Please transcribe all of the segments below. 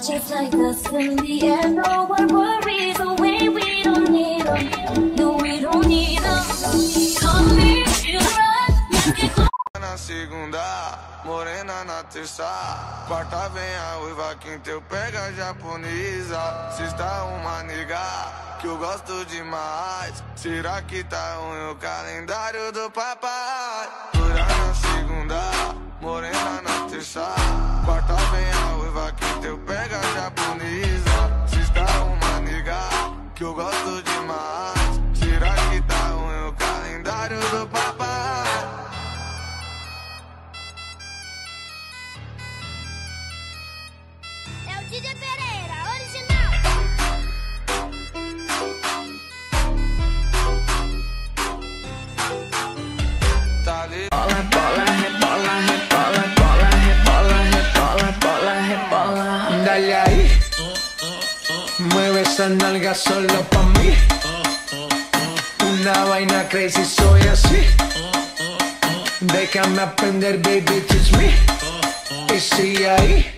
Just like us in the air, no one worries away. We don't need them. No, we don't need them. Call me, you run, let's get close. Na segunda, morena na terça, quarta vem a uiva, quinta eu pego a japonesa. Sexta uma nega que eu gosto demais. Será que tá ruim o calendário do papai? Dura na segunda, morena na terça, quarta vem a uiva, quinta eu pego a japonesa. Sexta uma nega que eu gosto demais. Será que tá ruim o calendário do papai? É o Didi Pereira, original. Tá ali. Bola, rebola, rebola, bola, rebola, rebola, bola, rebola. Dale ahí, mueve esa nalga solo pa' mí. Una vaina crazy, soy así. Déjame aprender, baby, teach me. Y sigue ahí.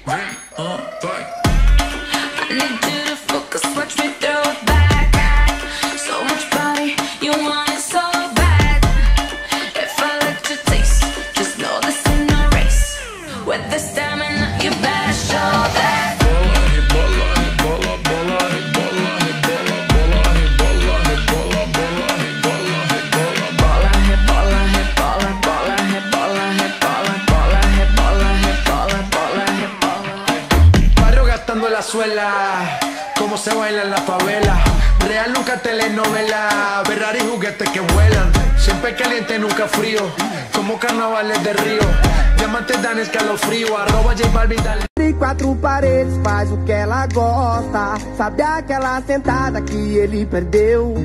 I need you to focus, watch me throw it back. So much body, you want it so bad. If I let you taste, just know this ain't no race. With the stamina, you better show that. La suela, cómo se baila en la favela. Real nunca telenovela. Ferrari juguetes que vuelan. Siempre caliente, nunca frío. Como carnavales de Río. Diamantes dan escalofrío. Arroba J Balvin, dale. Entre quatro paredes faz o que ela gosta. Sabe aquela sentada que ele perdeu?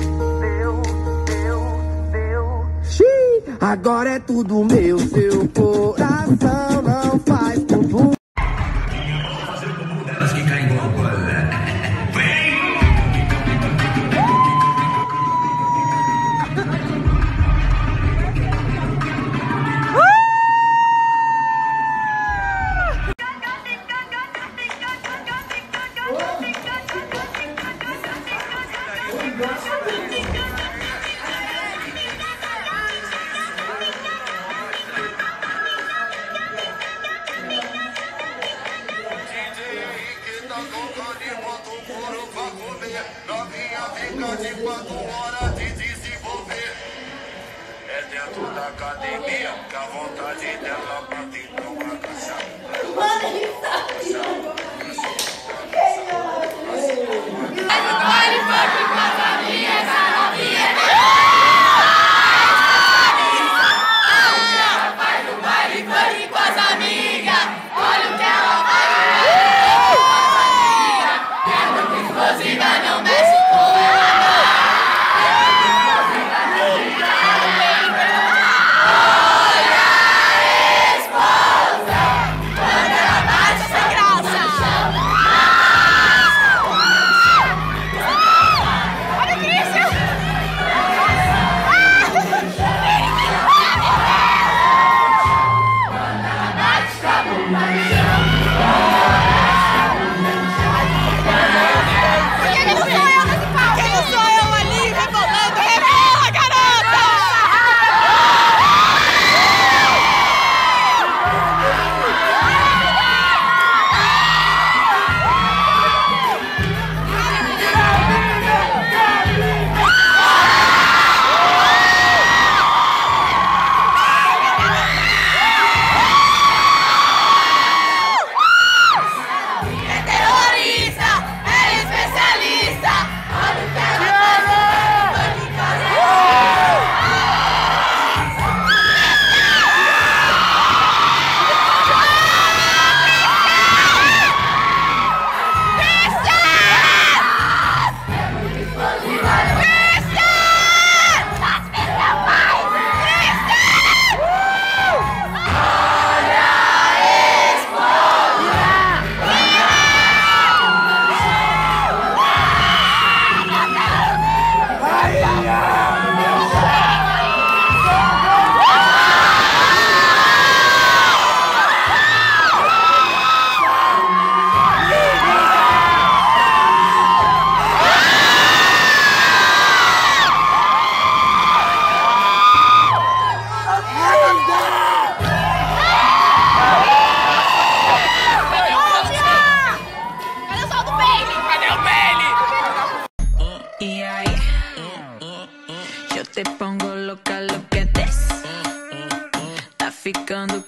Xiii, agora é tudo meu. Seu coração não faz bumbum. De 4 horas de desenvolver. É dentro da academia que a vontade dela bate então uma cachaça. Mano, ele sabe. Olha a esposa, quando ela bate sem graça.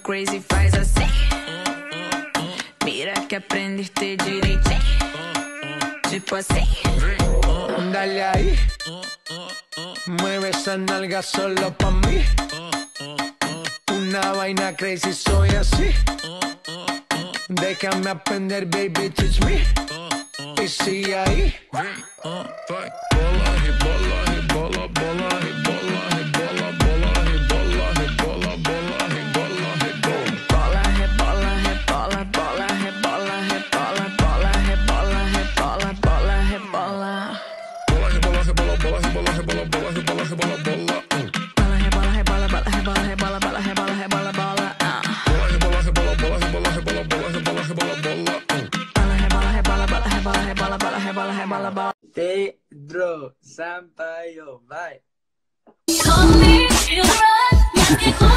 crazy, faz assim. Mira que aprendiste direitinho. Tipo assim. Dale ahí. Mueve esa nalga solo pa' mí. Una vaina crazy, soy así. Déjame aprender, baby, teach me. Y sigue ahí. Pedro Sampaio, vai! Call me, you run,